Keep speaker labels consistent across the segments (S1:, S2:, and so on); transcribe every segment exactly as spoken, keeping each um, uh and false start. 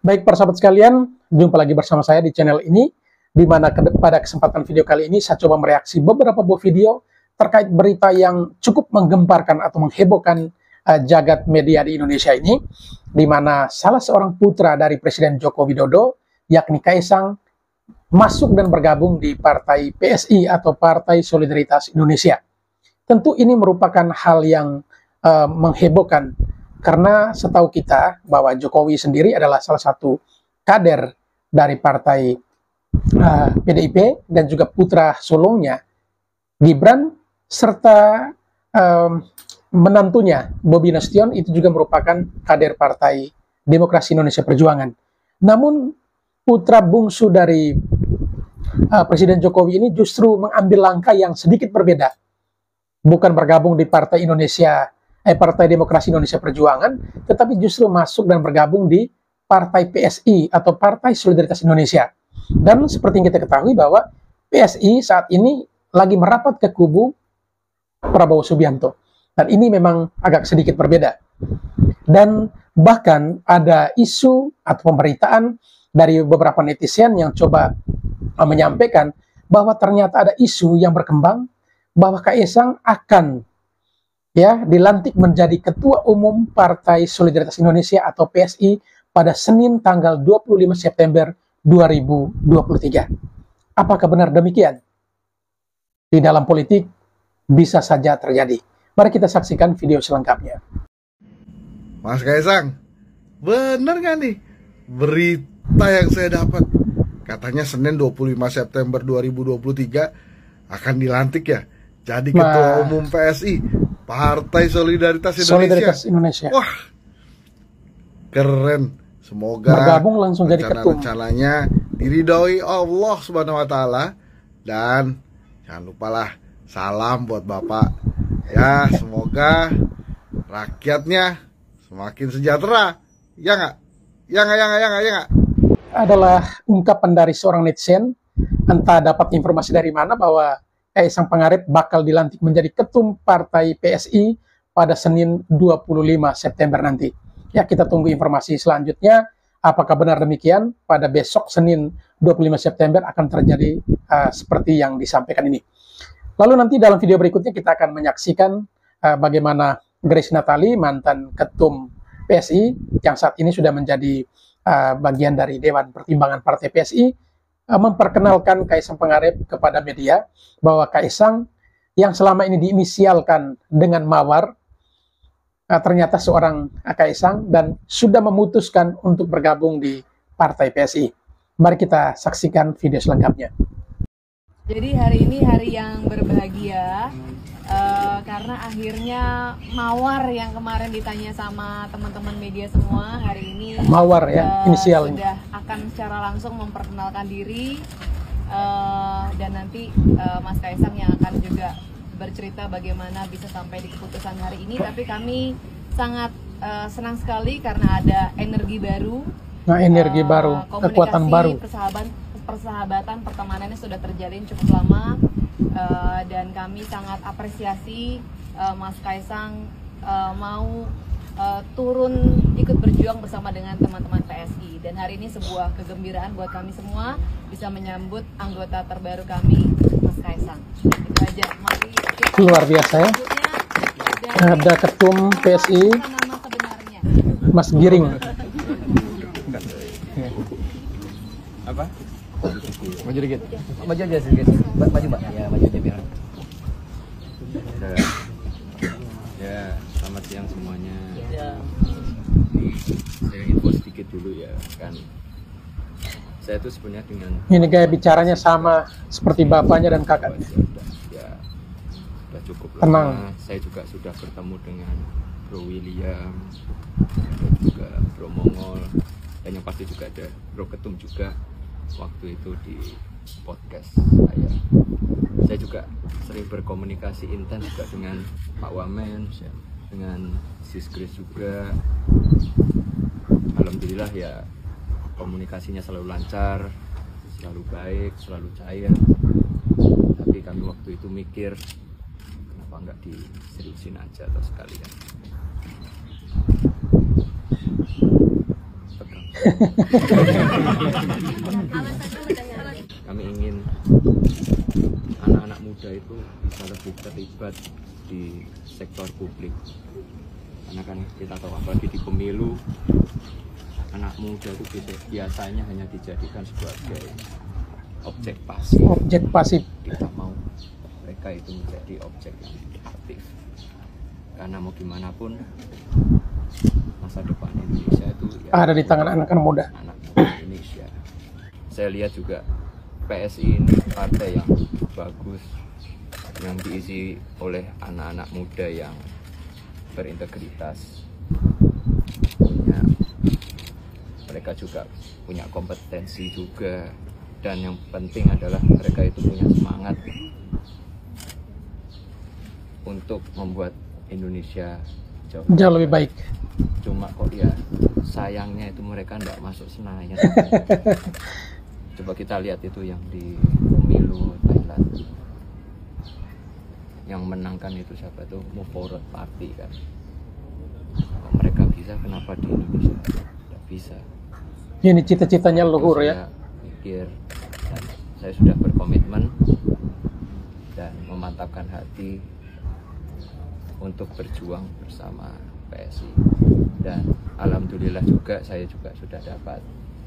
S1: Baik persahabat sekalian, jumpa lagi bersama saya di channel ini, di mana pada kesempatan video kali ini saya coba mereaksi beberapa buah video terkait berita yang cukup menggemparkan atau menghebohkan uh, jagat media di Indonesia ini, di mana salah seorang putra dari Presiden Joko Widodo, yakni Kaisang, masuk dan bergabung di Partai P S I atau Partai Solidaritas Indonesia. Tentu ini merupakan hal yang uh, menghebohkan, karena setahu kita bahwa Jokowi sendiri adalah salah satu kader dari partai uh, P D I P dan juga putra sulungnya Gibran serta um, menantunya Bobi Nasution itu juga merupakan kader Partai Demokrasi Indonesia Perjuangan. Namun putra bungsu dari uh, Presiden Jokowi ini justru mengambil langkah yang sedikit berbeda, bukan bergabung di Partai Indonesia Eh, Partai Demokrasi Indonesia Perjuangan, tetapi justru masuk dan bergabung di Partai P S I atau Partai Solidaritas Indonesia. Dan seperti yang kita ketahui bahwa P S I saat ini lagi merapat ke kubu Prabowo Subianto. Dan ini memang agak sedikit berbeda. Dan bahkan ada isu atau pemberitaan dari beberapa netizen yang coba uh, menyampaikan bahwa ternyata ada isu yang berkembang bahwa Kaisang akan ya dilantik menjadi Ketua Umum Partai Solidaritas Indonesia atau P S I pada Senin tanggal dua puluh lima September dua ribu dua puluh tiga. Apakah benar demikian? Di dalam politik bisa saja terjadi. Mari kita saksikan video selengkapnya.
S2: Mas Kaisang, benar nggak nih berita yang saya dapat? Katanya Senin dua puluh lima September dua ribu dua puluh tiga akan dilantik ya jadi Ketua
S1: Ma...
S2: Umum P S I Partai Solidaritas Indonesia.
S1: Solidaritas Indonesia.
S2: Wah, keren. Semoga
S1: bergabung langsung jadi ketum.
S2: Rencananya diridhoi Allah Subhanahu Wa Taala, dan jangan lupalah salam buat Bapak. Ya, semoga rakyatnya semakin sejahtera. Ya nggak? Ya nggak? Ya nggak? Ya nggak? Ya nggak?
S1: Adalah ungkapan dari seorang netizen, entah dapat informasi dari mana bahwa Kaisang Pangarep bakal dilantik menjadi ketum Partai P S I pada Senin dua puluh lima September nanti. Ya, kita tunggu informasi selanjutnya. Apakah benar demikian? Pada besok Senin dua puluh lima September akan terjadi uh, seperti yang disampaikan ini. Lalu nanti dalam video berikutnya kita akan menyaksikan uh, bagaimana Grace Natali, mantan ketum P S I, yang saat ini sudah menjadi uh, bagian dari Dewan Pertimbangan Partai P S I, memperkenalkan Kaisang Pangarep kepada media bahwa Kaisang yang selama ini diinisialkan dengan Mawar ternyata seorang Kaisang dan sudah memutuskan untuk bergabung di Partai P S I. Mari kita saksikan video selengkapnya.
S3: Jadi hari ini hari yang berbahagia uh, karena akhirnya Mawar yang kemarin ditanya sama teman-teman media semua, hari ini
S1: Mawar ya,
S3: uh,
S1: inisialnya
S3: sudah akan secara langsung memperkenalkan diri, uh, dan nanti uh, Mas Kaisang yang akan juga bercerita bagaimana bisa sampai di keputusan hari ini. Tapi kami sangat uh, senang sekali karena ada energi baru.
S1: Nah, energi uh, baru, kekuatan baru.
S3: Persahabatan, persahabatan, pertemanannya sudah terjalin cukup lama, uh, dan kami sangat apresiasi uh, Mas Kaisang uh, mau uh, turun ikut berjuang bersama dengan teman-teman P S I. Dan hari ini sebuah kegembiraan buat kami semua bisa menyambut anggota terbaru kami, Mas Kaisang. Itu aja. Mari kita
S1: luar biasa ya. Ada ketum P S I,
S3: nama sebenarnya
S1: Mas Giring.
S4: Apa? Maju dikit. Maju aja sih, guys. Maju, Mbak. Ya, maju aja biar.
S5: Ya, ya, selamat siang semuanya.
S4: Ya.
S5: Saya info sedikit dulu ya, kan. Saya tuh sebenarnya dengan
S1: Ini gaya bicaranya sama seperti bapaknya dan kakaknya.
S5: Ya, udah, ya, udah cukup lama.
S1: Tenang.
S5: Saya juga sudah bertemu dengan Bro William, dan juga Bro Mongol, dan yang pasti juga ada Bro Ketum juga waktu itu di podcast saya. Saya juga sering berkomunikasi intens juga dengan Pak Wamen, dengan Sis Grace juga. Alhamdulillah ya, komunikasinya selalu lancar, selalu baik, selalu cair. Tapi kami waktu itu mikir, kenapa nggak diseriusin aja atau sekalian. Pegang. Kami ingin anak-anak muda itu bisa lebih terlibat di sektor publik. Karena kan kita tahu apalagi di pemilu, anak muda itu biasanya hanya dijadikan sebagai objek pasif.
S1: Objek pasif.
S5: Kita mau mereka itu menjadi objek yang aktif. Karena mau gimana pun masa depan Indonesia itu ya
S1: Ada di tangan anak-anak muda.
S5: Anak muda Indonesia. Saya lihat juga P S I ini partai yang bagus, yang diisi oleh anak-anak muda yang berintegritas, punya mereka juga punya kompetensi juga, dan yang penting adalah mereka itu punya semangat untuk membuat Indonesia jauh,
S1: Jauh lebih baik.
S5: Cuma kok ya sayangnya itu mereka tidak masuk Senayan. Coba kita lihat itu yang di pemilu Thailand, yang menangkan itu siapa tuh, Move Forward Party kan. Kalau mereka bisa, kenapa di Indonesia tidak bisa?
S1: Ini cita-citanya luhur
S5: Saya
S1: ya.
S5: pikir, dan saya sudah berkomitmen dan memantapkan hati untuk berjuang bersama P S I, dan alhamdulillah juga saya juga sudah dapat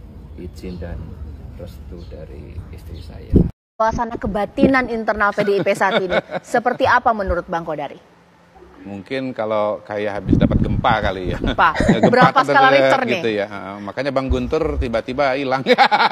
S5: izin dan restu dari istri saya.
S6: Suasana kebatinan internal P D I P saat ini seperti apa menurut Bang Kodari?
S7: Mungkin kalau kayak habis dapat gempa kali ya.
S6: Gempa.
S7: Gempa
S6: Berapa
S7: kan
S6: skala
S7: ada
S6: Richter nih?
S7: gitu ya. Uh, makanya Bang Guntur tiba-tiba hilang.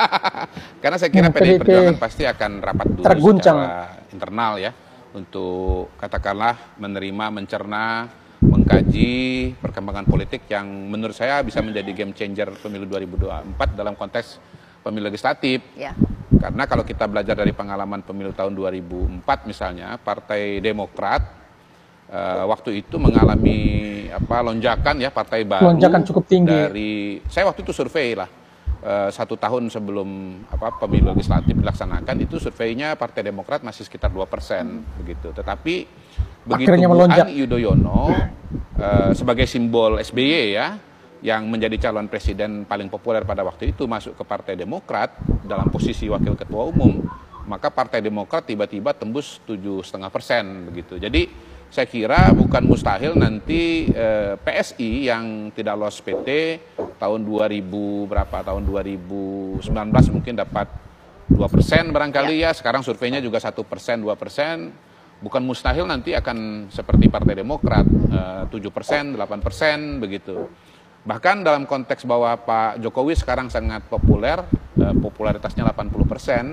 S7: Karena saya kira
S1: Hmm,
S7: P D I
S1: P D I P
S7: Perjuangan pasti akan rapat dulu
S1: terguncang.
S7: secara internal ya, untuk katakanlah menerima, mencerna, mengkaji perkembangan politik yang menurut saya bisa menjadi game changer pemilu dua ribu dua puluh empat dalam konteks pemilu legislatif.
S6: Ya.
S7: Karena kalau kita belajar dari pengalaman pemilu tahun dua ribu empat misalnya, Partai Demokrat Uh, waktu itu mengalami apa lonjakan ya, partai baru
S1: Lonjakan cukup tinggi.
S7: dari saya waktu itu survei lah uh, satu tahun sebelum apa pemilu legislatif dilaksanakan, itu surveinya Partai Demokrat masih sekitar dua persen begitu. Tetapi begitu
S1: Akhirnya
S7: Bu
S1: melonjak.
S7: Ani Yudhoyono uh, sebagai simbol S B Y ya, yang menjadi calon presiden paling populer pada waktu itu masuk ke Partai Demokrat dalam posisi wakil ketua umum, maka Partai Demokrat tiba-tiba tembus tujuh koma lima persen begitu. Jadi saya kira bukan mustahil nanti eh, P S I yang tidak lolos P T tahun dua ribu berapa, tahun dua ribu sembilan belas mungkin dapat dua persen barangkali ya. Sekarang surveinya juga satu persen, dua persen. Bukan mustahil nanti akan seperti Partai Demokrat, eh, tujuh persen, delapan persen begitu. Bahkan dalam konteks bahwa Pak Jokowi sekarang sangat populer, eh, popularitasnya delapan puluh persen,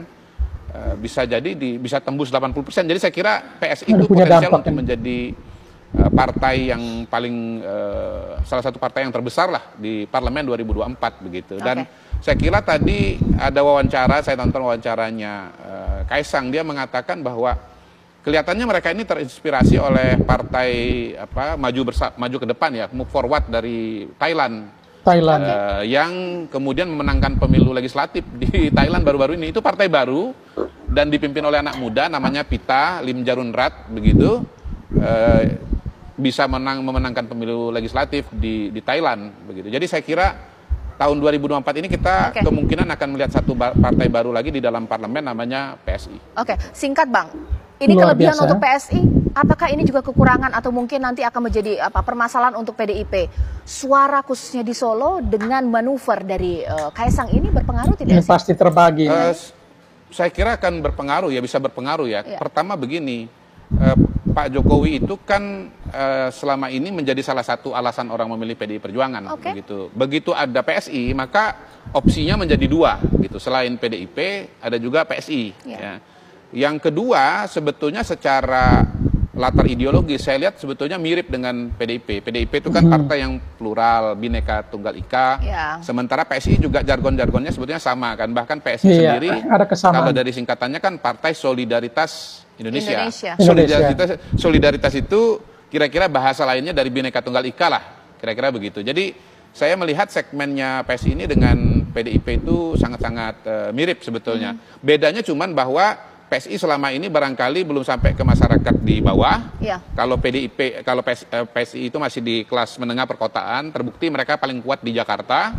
S7: bisa jadi di, bisa tembus delapan puluh persen. Jadi saya kira P S I itu potensial untuk kan menjadi uh, partai yang paling uh, salah satu partai yang terbesar lah di parlemen dua ribu dua puluh empat begitu. Dan okay. Saya kira tadi ada wawancara, saya nonton wawancaranya uh, Kaisang, dia mengatakan bahwa kelihatannya mereka ini terinspirasi oleh partai apa maju bersa maju ke depan ya, Move Forward dari Thailand.
S1: Thailand.
S7: Uh, yang kemudian memenangkan pemilu legislatif di Thailand baru-baru ini. Itu partai baru dan dipimpin oleh anak muda namanya Pita Limjarunrat begitu, uh, bisa menang memenangkan pemilu legislatif di di Thailand begitu. Jadi saya kira tahun dua ribu dua puluh empat ini kita okay. kemungkinan akan melihat satu partai baru lagi di dalam parlemen namanya P S I.
S6: Oke, singkat Bang. Ini
S1: Luar
S6: kelebihan
S1: biasa.
S6: untuk P S I, apakah ini juga kekurangan atau mungkin nanti akan menjadi apa permasalahan untuk P D I P? Suara khususnya di Solo dengan manuver dari uh, Kaisang ini berpengaruh tidak
S1: Ini
S6: sih?
S1: pasti terbagi.
S7: Uh, saya kira akan berpengaruh ya, bisa berpengaruh ya.
S6: Ya.
S7: Pertama begini, uh, Pak Jokowi itu kan uh, selama ini menjadi salah satu alasan orang memilih P D I Perjuangan.
S6: Okay.
S7: Begitu. Begitu ada P S I, maka opsinya menjadi dua gitu. Selain P D I P, ada juga P S I.
S6: Ya.
S7: Ya. Yang kedua, sebetulnya secara latar ideologi saya lihat sebetulnya mirip dengan P D I P. P D I P itu kan partai yang plural, bineka tunggal ika.
S6: Ya.
S7: Sementara P S I juga jargon-jargonnya sebetulnya sama kan. Bahkan P S I
S1: Iya,
S7: sendiri
S1: ada kesamaan.
S7: kalau dari singkatannya kan Partai Solidaritas Indonesia.
S6: Indonesia.
S7: Solidaritas, solidaritas itu kira-kira bahasa lainnya dari bineka tunggal ika lah. Kira-kira begitu. Jadi saya melihat segmennya P S I ini dengan P D I P itu sangat-sangat uh, mirip sebetulnya. Hmm. Bedanya cuman bahwa P S I selama ini barangkali belum sampai ke masyarakat di bawah. Ya. Kalau P D I P, kalau P S I itu masih di kelas menengah perkotaan, terbukti mereka paling kuat di Jakarta.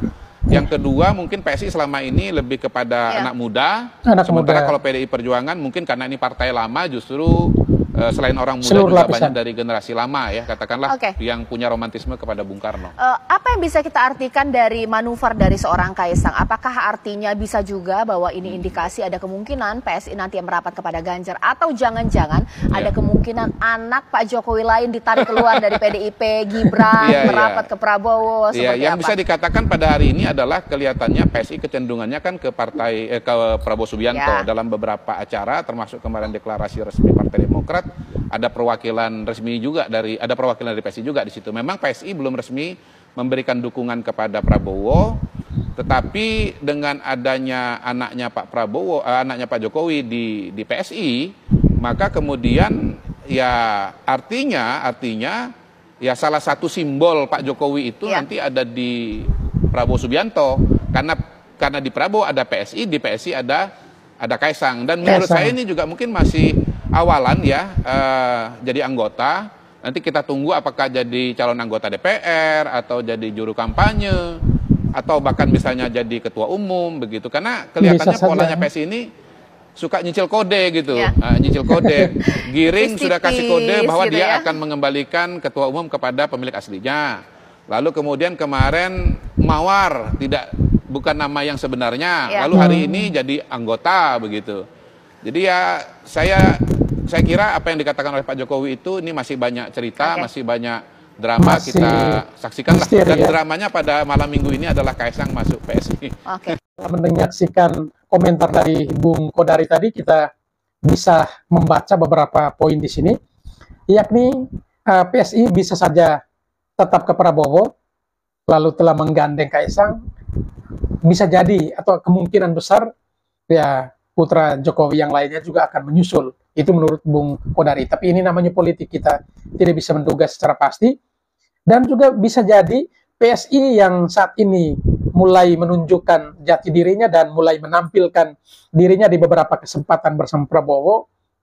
S7: Yang kedua mungkin P S I selama ini lebih kepada
S6: Ya.
S7: anak muda.
S1: Anak
S7: Sementara
S1: muda.
S7: kalau P D I Perjuangan mungkin karena ini partai lama justru eh, selain orang muda
S1: Seluruh
S7: juga
S1: lapisan.
S7: banyak dari generasi lama ya, katakanlah
S6: Oke.
S7: yang punya romantisme kepada Bung Karno.
S6: Eh, apa yang bisa kita artikan dari manuver dari seorang Kaisang? Apakah artinya bisa juga bahwa ini indikasi ada kemungkinan P S I nanti yang merapat kepada Ganjar, atau jangan-jangan ada
S7: Ya.
S6: kemungkinan anak Pak Jokowi lain ditarik keluar dari P D I P, Gibran
S7: Iya, iya.
S6: merapat ke Prabowo,
S7: Iya,
S6: seperti
S7: yang
S6: apa?
S7: bisa dikatakan pada hari ini adalah kelihatannya P S I kecenderungannya kan ke partai eh, ke Prabowo Subianto
S6: Ya.
S7: dalam beberapa acara, termasuk kemarin deklarasi resmi Partai Demokrat, ada perwakilan resmi juga dari ada perwakilan dari P S I juga di situ. Memang P S I belum resmi memberikan dukungan kepada Prabowo, tetapi dengan adanya anaknya Pak Prabowo, eh, anaknya Pak Jokowi di di P S I, maka kemudian ya artinya artinya ya salah satu simbol Pak Jokowi itu
S6: Ya.
S7: nanti ada di Prabowo Subianto, karena karena di Prabowo ada P S I, di P S I ada ada Kaisang. Dan menurut
S1: Kaisang.
S7: saya ini juga mungkin masih awalan ya, eh, jadi anggota. Nanti kita tunggu apakah jadi calon anggota D P R atau jadi juru kampanye atau bahkan misalnya jadi ketua umum begitu. Karena kelihatannya
S1: Bisa saja.
S7: polanya P S I ini suka nyicil kode gitu,
S6: Ya.
S7: Ah, nyicil kode. Giring
S6: Tipis-tipis
S7: sudah kasih kode bahwa
S6: gitu
S7: dia
S6: ya.
S7: akan mengembalikan ketua umum kepada pemilik aslinya. Lalu kemudian kemarin Mawar tidak bukan nama yang sebenarnya.
S6: Ya.
S7: Lalu hari ini jadi anggota begitu. Jadi ya saya saya kira apa yang dikatakan oleh Pak Jokowi itu ini masih banyak cerita,
S6: Oke.
S7: masih banyak drama.
S1: Masih
S7: Kita saksikanlah.
S1: misteri,
S7: Dan
S1: ya.
S7: dramanya pada malam minggu ini adalah Kaisang masuk P S I.
S6: Oke.
S1: Menyaksikan komentar dari Bung Kodari tadi, kita bisa membaca beberapa poin di sini, yakni eh, P S I bisa saja tetap ke Prabowo, lalu telah menggandeng Kaisang, bisa jadi atau kemungkinan besar ya putra Jokowi yang lainnya juga akan menyusul. Itu menurut Bung Kodari. Tapi ini namanya politik, kita tidak bisa menduga secara pasti. Dan juga bisa jadi P S I yang saat ini mulai menunjukkan jati dirinya dan mulai menampilkan dirinya di beberapa kesempatan bersama Prabowo,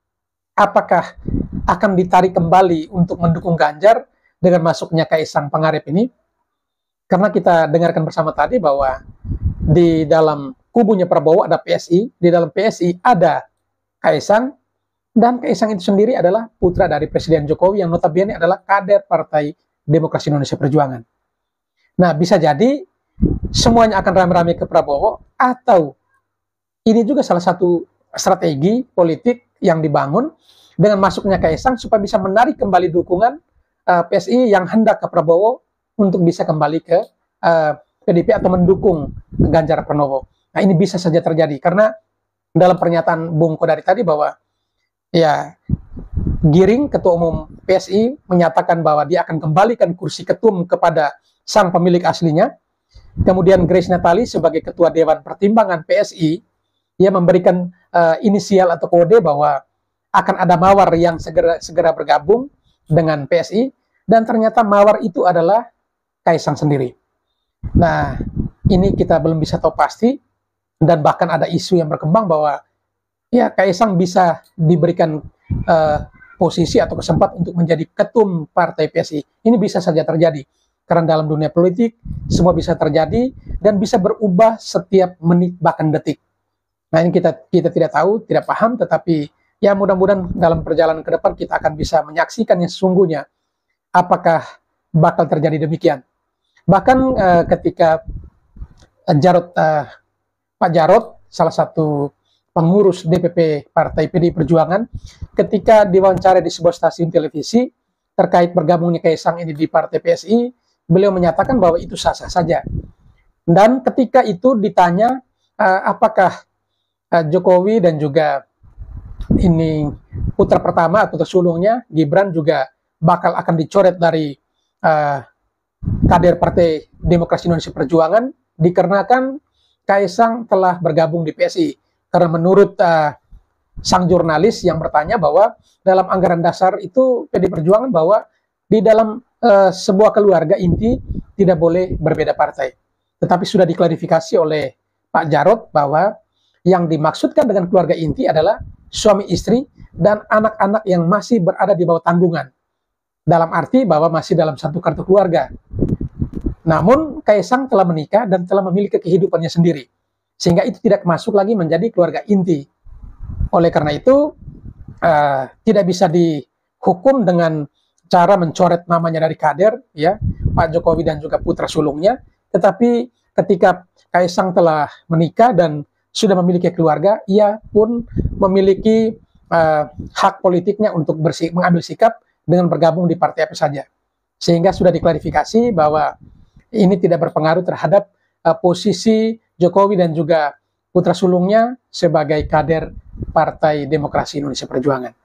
S1: apakah akan ditarik kembali untuk mendukung Ganjar dengan masuknya Kaisang Pangarep ini? Karena kita dengarkan bersama tadi bahwa di dalam kubunya Prabowo ada P S I, di dalam P S I ada Kaisang, dan Kaisang itu sendiri adalah putra dari Presiden Jokowi yang notabene adalah kader Partai Demokrasi Indonesia Perjuangan. Nah, bisa jadi semuanya akan rame-rame ke Prabowo, atau ini juga salah satu strategi politik yang dibangun dengan masuknya Kaisang supaya bisa menarik kembali dukungan uh, P S I yang hendak ke Prabowo untuk bisa kembali ke uh, P D I P atau mendukung Ganjar Pranowo. Nah, ini bisa saja terjadi karena dalam pernyataan Bung Kodari tadi bahwa ya Giring, ketua umum P S I, menyatakan bahwa dia akan kembalikan kursi ketum kepada sang pemilik aslinya. Kemudian Grace Natali sebagai ketua Dewan Pertimbangan P S I, ia memberikan uh, inisial atau kode bahwa akan ada Mawar yang segera segera bergabung dengan P S I, dan ternyata Mawar itu adalah Kaisang sendiri. Nah, ini kita belum bisa tahu pasti, dan bahkan ada isu yang berkembang bahwa ya Kaisang bisa diberikan uh, posisi atau kesempatan untuk menjadi ketum partai P S I. Ini bisa saja terjadi. Karena dalam dunia politik, semua bisa terjadi dan bisa berubah setiap menit bahkan detik. Nah, ini kita kita tidak tahu, tidak paham, tetapi ya mudah-mudahan dalam perjalanan ke depan kita akan bisa menyaksikan yang sesungguhnya apakah bakal terjadi demikian. Bahkan uh, ketika Jarod, uh, Pak Jarod, salah satu pengurus D P P Partai P D I Perjuangan, ketika diwawancara di sebuah stasiun televisi terkait bergabungnya Kaisang ini di Partai P S I, beliau menyatakan bahwa itu sah-sah saja. Dan ketika itu ditanya uh, apakah uh, Jokowi dan juga ini putra pertama atau tersulungnya Gibran juga bakal akan dicoret dari uh, kader Partai Demokrasi Indonesia Perjuangan dikarenakan Kaisang telah bergabung di P S I. Karena menurut uh, sang jurnalis yang bertanya bahwa dalam anggaran dasar itu P D I Perjuangan bahwa di dalam uh, sebuah keluarga inti tidak boleh berbeda partai. Tetapi sudah diklarifikasi oleh Pak Jarod bahwa yang dimaksudkan dengan keluarga inti adalah suami istri dan anak-anak yang masih berada di bawah tanggungan. Dalam arti bahwa masih dalam satu kartu keluarga. Namun Kaisang telah menikah dan telah memiliki kehidupannya sendiri, sehingga itu tidak masuk lagi menjadi keluarga inti. Oleh karena itu uh, tidak bisa dihukum dengan cara mencoret namanya dari kader, ya, Pak Jokowi dan juga putra sulungnya. Tetapi ketika Kaisang telah menikah dan sudah memiliki keluarga, ia pun memiliki uh, hak politiknya untuk bersik mengambil sikap dengan bergabung di partai apa saja. Sehingga sudah diklarifikasi bahwa ini tidak berpengaruh terhadap uh, posisi Jokowi dan juga putra sulungnya sebagai kader Partai Demokrasi Indonesia Perjuangan.